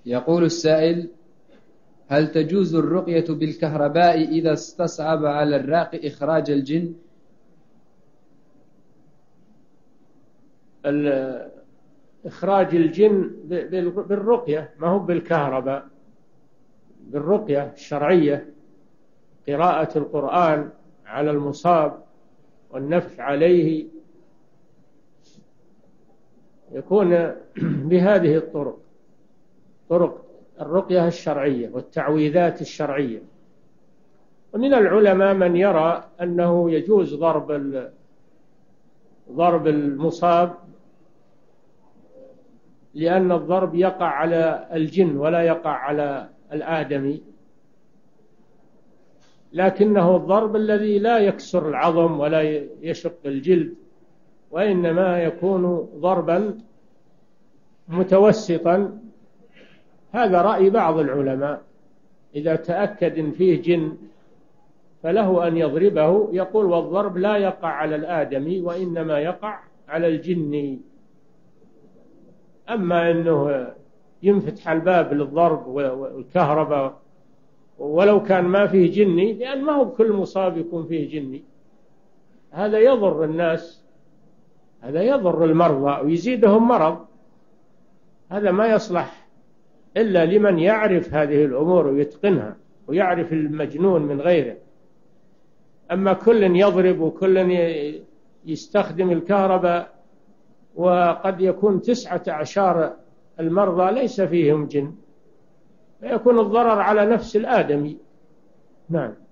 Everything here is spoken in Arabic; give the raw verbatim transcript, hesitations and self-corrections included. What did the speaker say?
يقول السائل: هل تجوز الرقية بالكهرباء إذا استصعب على الراقي إخراج الجن؟ إخراج الجن بالرقية، ما هو بالكهرباء، بالرقية الشرعية، قراءة القرآن على المصاب والنفث عليه، يكون بهذه الطرق، طرق الرقية الشرعية والتعويذات الشرعية. ومن العلماء من يرى أنه يجوز ضرب ضرب المصاب، لأن الضرب يقع على الجن ولا يقع على الآدمي، لكنه الضرب الذي لا يكسر العظم ولا يشق الجلد، وإنما يكون ضربا متوسطا. هذا رأي بعض العلماء، إذا تأكد إن فيه جن فله أن يضربه، يقول والضرب لا يقع على الآدمي وإنما يقع على الجن. أما أنه ينفتح الباب للضرب والكهرباء ولو كان ما فيه جني، لأن ما هو بكل مصاب يكون فيه جني، هذا يضر الناس، هذا يضر المرضى ويزيدهم مرض، هذا ما يصلح إلا لمن يعرف هذه الأمور ويتقنها ويعرف المجنون من غيره. أما كل يضرب وكل يستخدم الكهرباء، وقد يكون تسعة أعشار المرضى ليس فيهم جن، فيكون الضرر على نفس الآدمي. نعم.